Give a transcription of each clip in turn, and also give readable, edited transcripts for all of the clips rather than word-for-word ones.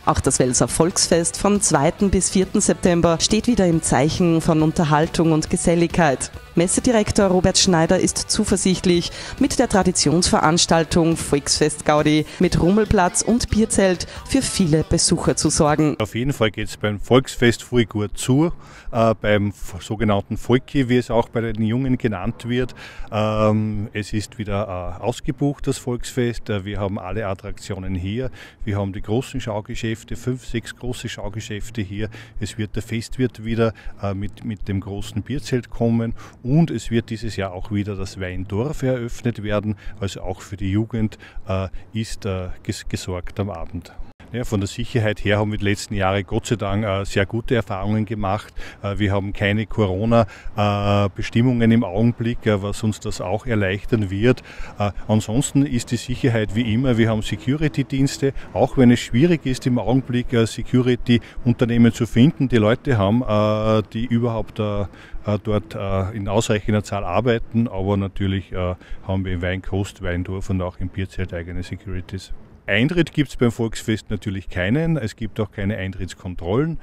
Auch das Welser Volksfest vom 2. bis 4. September steht wieder im Zeichen von Unterhaltung und Geselligkeit. Messedirektor Robert Schneider ist zuversichtlich, mit der Traditionsveranstaltung Volksfest Gaudi mit Rummelplatz und Bierzelt für viele Besucher zu sorgen. Auf jeden Fall geht es beim Volksfest voll gut zu, beim sogenannten Volki, wie es auch bei den Jungen genannt wird. Es ist wieder ausgebucht, das Volksfest. Wir haben alle Attraktionen hier. Wir haben die großen Schaugeschäfte, 5, 6 große Schaugeschäfte hier. Der Festwirt wieder mit dem großen Bierzelt kommen. Und es wird dieses Jahr auch wieder das Weindorf eröffnet werden, also auch für die Jugend ist gesorgt am Abend. Ja, von der Sicherheit her haben wir die letzten Jahre Gott sei Dank sehr gute Erfahrungen gemacht. Wir haben keine Corona-Bestimmungen im Augenblick, was uns das auch erleichtern wird. Ansonsten ist die Sicherheit wie immer. Wir haben Security-Dienste, auch wenn es schwierig ist im Augenblick Security-Unternehmen zu finden. Die Leute haben, die überhaupt dort in ausreichender Zahl arbeiten, aber natürlich haben wir im Weinkost, Weindorf und auch im Bierzelt eigene Securities. Eintritt gibt es beim Volksfest natürlich keinen, es gibt auch keine Eintrittskontrollen.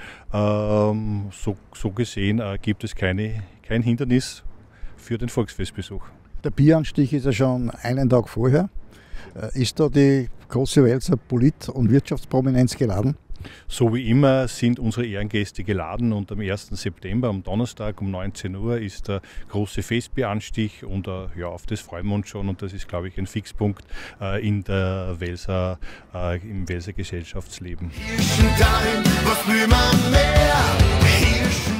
So gesehen gibt es kein Hindernis für den Volksfestbesuch. Der Bieranstich ist ja schon einen Tag vorher. Ist da die große Welser Polit- und Wirtschaftsprominenz geladen? So wie immer sind unsere Ehrengäste geladen und am 1. September, am Donnerstag um 19 Uhr ist der große Festbieranstich und auf das freuen wir uns schon und das ist, glaube ich, ein Fixpunkt im Welser Gesellschaftsleben. Hirschen dahin, was will man mehr? Hirschen